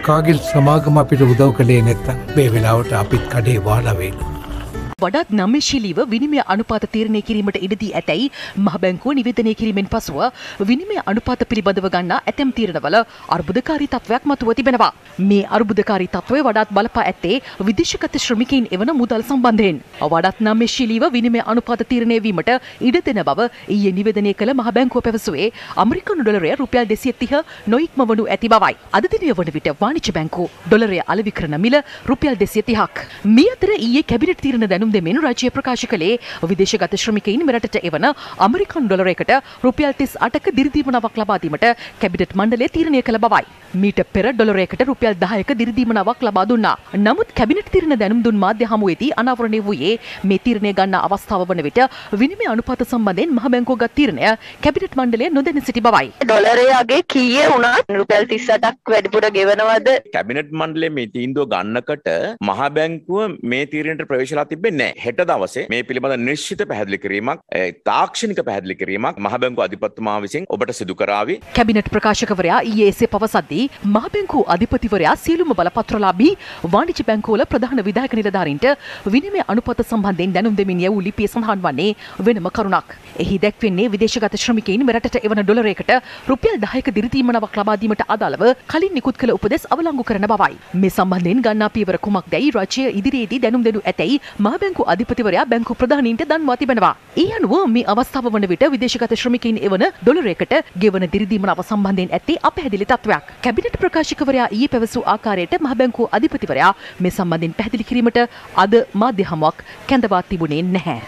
කාගිල් සමාගම අපිට උදව් කළේ නැත්තම් මේ වෙලාවට අපිත් කඩේ වහලා වේලු. වඩාත් නම්‍යශීලීව විනිමය අනුපාත තීරණය කිරීමට ඉඩදී ඇතැයි මහ බැංකුව නිවේදනය කිරීමෙන් පසුව විනිමය අනුපාත පිළිබඳව ගන්නා ඇතැම් තීරණවල අර්බුදකාරී තත්වයක් මතුව තිබෙනවා. මේ අර්බුදකාරී තත්වය වඩාත් බලපා ඇත්තේ විදේශගත ශ්‍රමිකයින් එවන මුදල් සම්බන්ධයෙන්. වඩාත් නම්‍යශීලීව විනිමය අනුපාත තීරණය වීමට ඉඩ දෙන බව ඊයේ නිවේදනය කළ මහ බැංකුව පැවසුවේ අමරිකානු ඩොලරය රුපියල් 230 නොඉක්මවනු ඇති බවයි. අද දිනය වන විට වාණිජ්‍ය බැංකුව ඩොලරය අලෙවි කරන මිල රුපියල් 230ක්. මේ අතර ඊයේ කැබිනට් තීරණ දැනුම් දෙමින් රාජ්‍ය ප්‍රකාශ කළේ විදේශගත ශ්‍රමිකයින් මෙරටට එවන අමරිකානු ඩොලරයකට රුපියල් 38ක දිරිදීමනාවක් ලබා දීමට කැබිනට් මණ්ඩලය තීරණය කළ බවයි. මීට පෙර ඩොලරයකට රුපියල් 10ක දිරිදීමනාවක් ලබා දුන්නා. නමුත් කැබිනට් තීරණ දැනුම් දුන් මාධ්‍ය හමුවේදී අනාවරණය වූයේ මේ තීරණය ගන්නා අවස්ථාව වන විට විනිමය අනුපාත සම්බන්ධයෙන් මහ බැංකුව ගත් තීරණය කැබිනට් මණ්ඩලය නොදැන සිටි බවයි. ඩොලරයගේ කීයේ වුණත් රුපියල් 38ක් වැඩිපුර ගෙවනවද? කැබිනට් මණ්ඩලය මේ තීන්දුව ගන්නකොට මහ බැංකුව මේ තීරණයට ප්‍රවේශලා තිබෙන්නේ නැහැ. හෙට දවසේ මේ පිළිබඳ නිශ්චිත පැහැදිලි කිරීමක්, තාක්ෂණික පැහැදිලි කිරීමක් මහ බැංකුව අධිපතිතුමා විසින් ඔබට සිදු කරાવી. කැබිනට් ප්‍රකාශකවරයා ඊයේ එසේ පවසද්දී මහ බැංකුව අධිපතිවරයා සියලුම බලපත්‍රලාභී වාණිජ්‍ය බැංකුවල ප්‍රධාන විධායක නිලධාරීන්ට විනිමය අනුපාත සම්බන්ධයෙන් දැනුම් දෙමින් යවූ ලිපියේ සඳහන් වන්නේ වෙනම කරුණක්. එහි දැක්වෙන්නේ විදේශගත ශ්‍රමිකයින් මෙරටට එවන ඩොලරයකට රුපියල් 10ක දිරිදීමනාවක් ලබා දීමට අදාළව කලින් නිකුත් කළ උපදෙස් අවලංගු කරන බවයි. මේ සම්බන්ධයෙන් ගන්නා පියවර කුමක්දයි රාජ්‍ය ඉදිරියේදී දැනුම් දෙනු ඇතැයි මහ බැංකුව අධිපතිවරයා බැංකු ප්‍රධානීන්ට දන්වා තිබෙනවා. ඒ අනුව මේ අවස්ථාව වන විට විදේශගත ශ්‍රමිකයින් එවන ඩොලරයකට ගෙවන දිරිදීමනාව සම්බන්ධයෙන් ඇත්තේ අපැහැදිලි තත්වයක්. කැබිනට් ප්‍රකාශකවරයා ඊයේ පැවසූ ආකාරයට මහ බැංකුව අධිපතිවරයා මේ සම්බන්ධයෙන් පැහැදිලි කිරීමට අද මාධ්‍ය හමුවක් කැඳවා තිබුණේ නැහැ.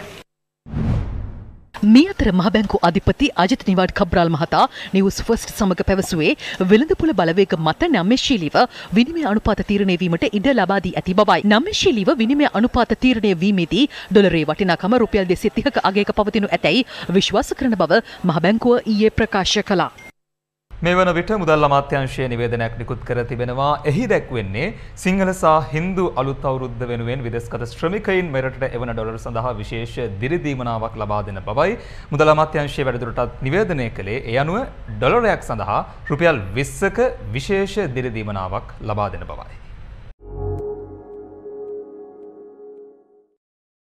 මේ අතර මහ බැංකු අධිපති අජිත් නිවාඩ් කබ්‍රාල් මහතා නිවුස් ෆස්ට් සමග පැවසුවේ වෙළඳපොළ බලවේග මත නම්‍යශීලීව විනිමය අනුපාත තීරණය වීමට ඉඩ ලබා දී ඇති බවයි. නම්‍යශීලීව විනිමය අනුපාත තීරණය වීමේදී ඩොලරයේ වටිනාකම රුපියල් 230ක අගයක පවතිනු ඇතැයි විශ්වාස කරන බව මහ බැංකුව ඊයේ ප්‍රකාශ කළා. මේ වන විට මුදල් අමාත්‍යාංශයේ නිවේදනයක් නිකුත් කර තිබෙනවා. එහි දැක්වෙන්නේ සිංහල සහ හින්දු අලුත් අවුරුද්ද වෙනුවෙන් විදේශගත ශ්‍රමිකයින් මෙරටට එවන ඩොලර් සඳහා විශේෂ දිරිදීමනාවක් ලබා දෙන බවයි මුදල් අමාත්‍යාංශයේ වැඩිදුරටත් නිවේදනය කළේ. ඒ අනුව ඩොලරයක් සඳහා රුපියල් 20ක විශේෂ දිරිදීමනාවක් ලබා දෙන බවයි.